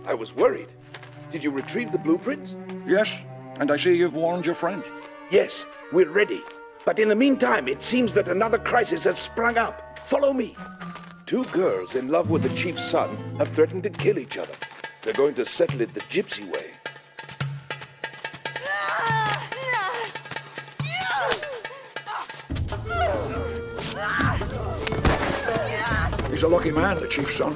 I was worried. Did you retrieve the blueprints? Yes, and I see you've warned your friends. Yes, we're ready. But in the meantime, it seems that another crisis has sprung up. Follow me. 2 girls in love with the chief's son have threatened to kill each other. They're going to settle it the Gypsy way. He's a lucky man, the chief's son.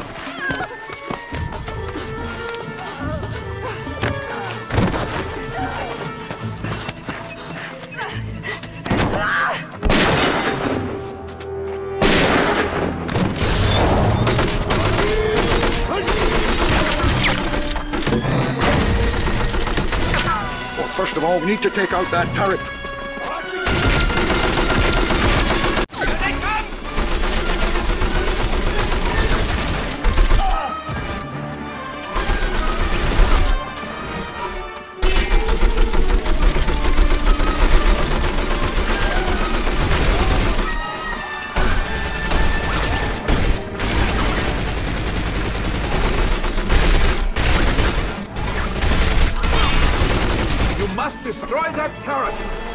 Well, first of all, we need to take out that turret. Destroy that turret!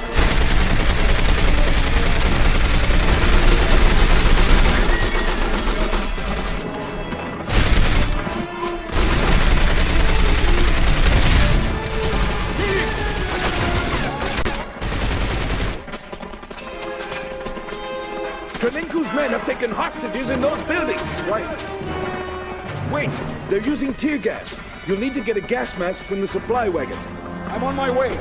Kalinku's men have taken hostages in those buildings! Right. Wait, they're using tear gas. You'll need to get a gas mask from the supply wagon. I'm on my way.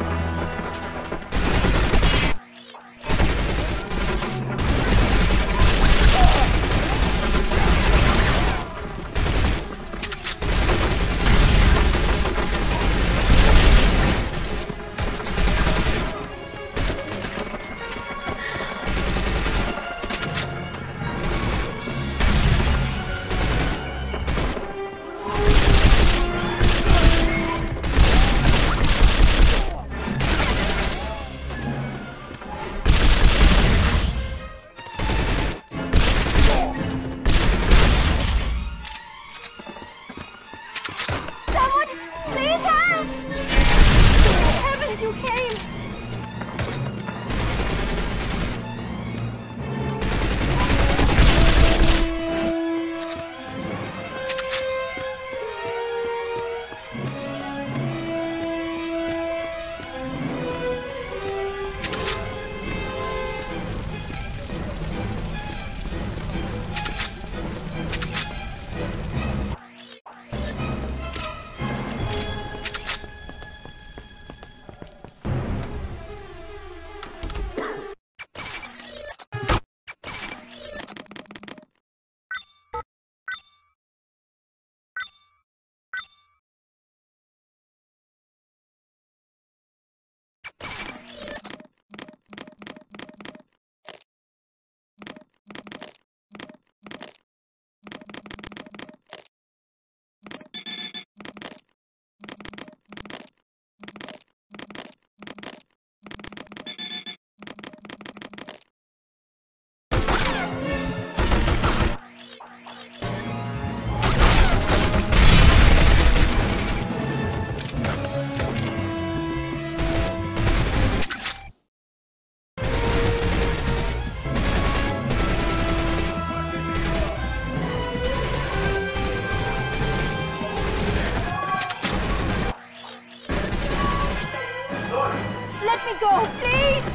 go, please!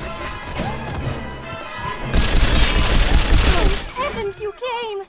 Oh, heavens, you came!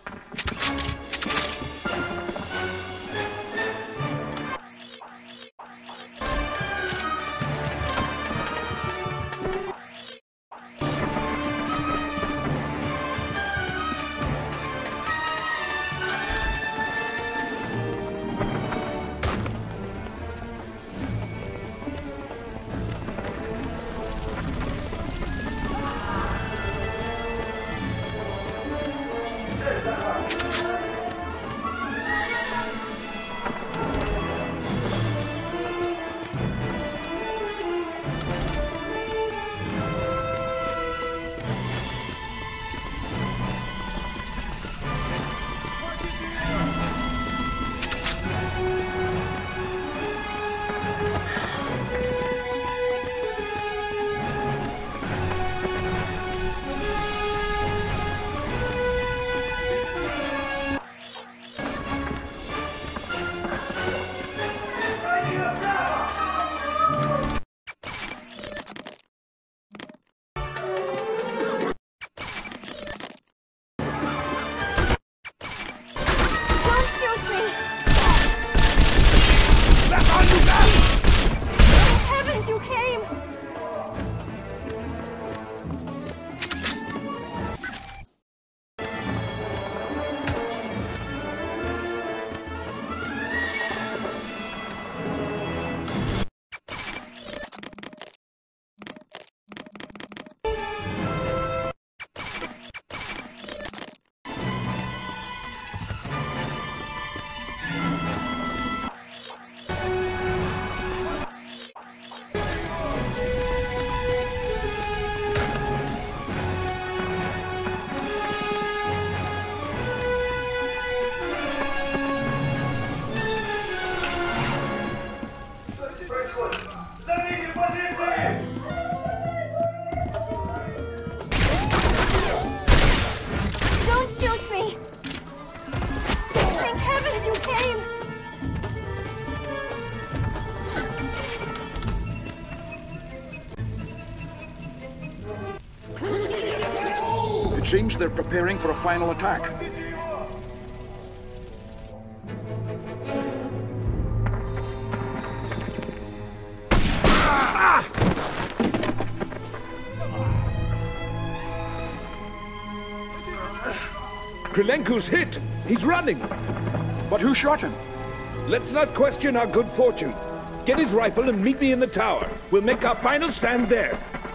Seems they're preparing for a final attack. Krylenko's hit! He's running! But who shot him? Let's not question our good fortune. Get his rifle and meet me in the tower. We'll make our final stand there.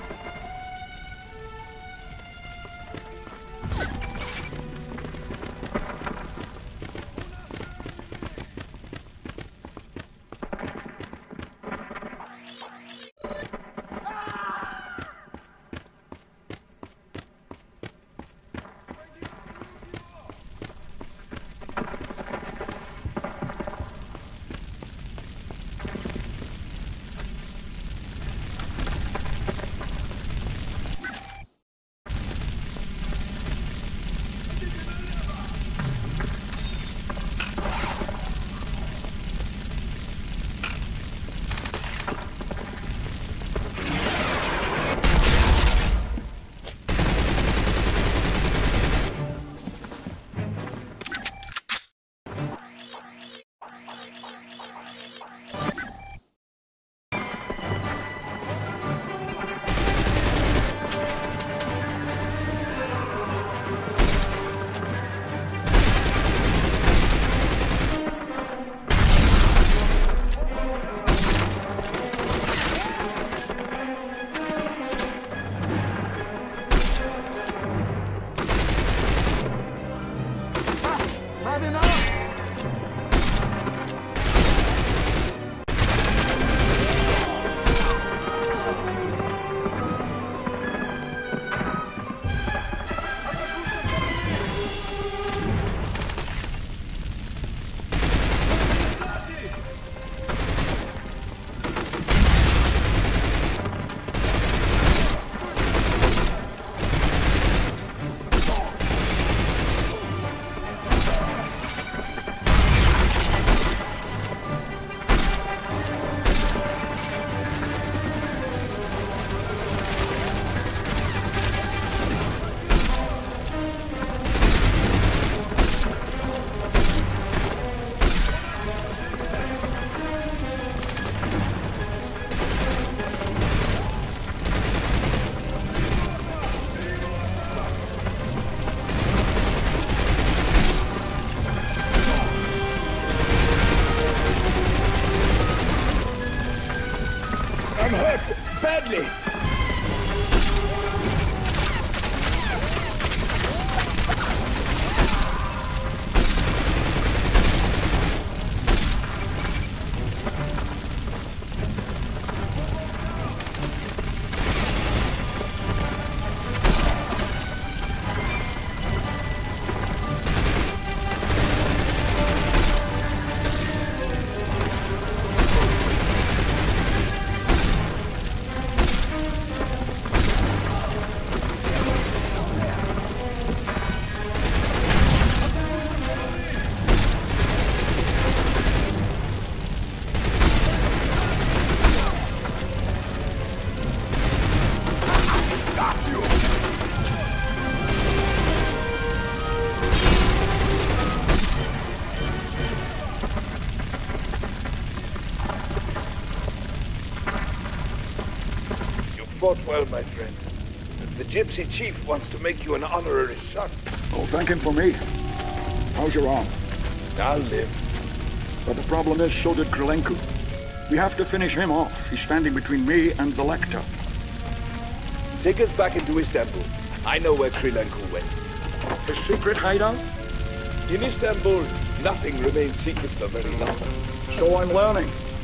Badly! Fought well, my friend. The Gypsy chief wants to make you an honorary son. Oh, thank him for me. How's your arm? I'll live. But the problem is, so did Krylenko. We have to finish him off. He's standing between me and the Lector. Take us back into Istanbul. I know where Krylenko went. His secret hideout? In Istanbul, nothing remains secret for very long. So I'm learning.